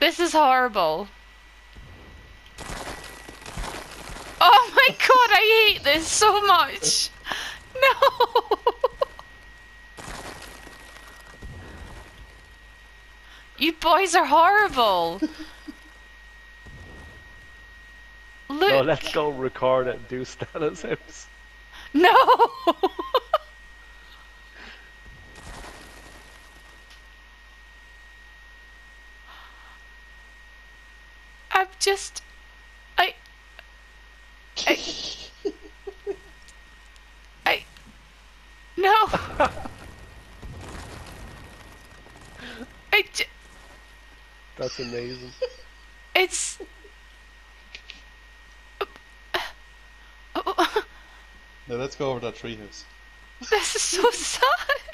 This is horrible. Oh my god, I hate this so much. No. You boys are horrible. Look. No, let's go record it and do Stana's house. No. I'm just... I... No. That's amazing. It's... Now let's go over that treehouse. This is so sad.